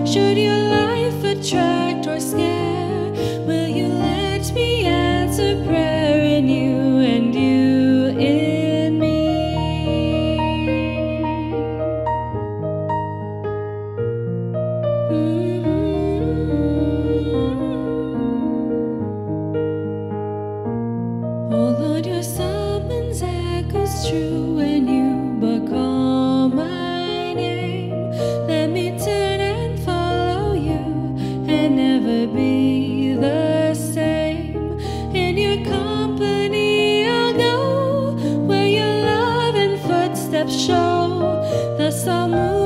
Should your life attract or scare, will you let me answer prayer in you and you in me? Oh Lord, your summons echoes true when you but call my name. Let me turn and follow you and never be the same. In your company I'll go where your love and footsteps show. Thus I'll move